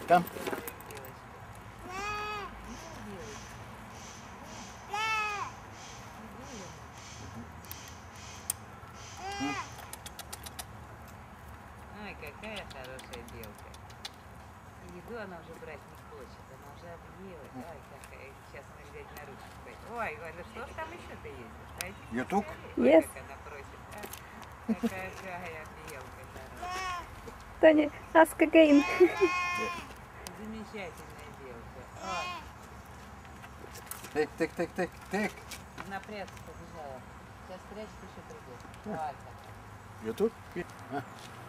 Come. Ай, какая хорошая белка. Еду она уже брать не хочет, она уже объелась. Ой, какая. Сейчас она, глядь, на ручку пойдет. Ой, Валя, что ж там еще-то есть? YouTube? Ой, Yes. как она просит. А? Какая белка хорошая. Таня, ask again. Замечательная белка. Ой, Take, take, take, take, take. она прятаться побежала. Сейчас прячет, еще придет. Ой, какая. YouTube?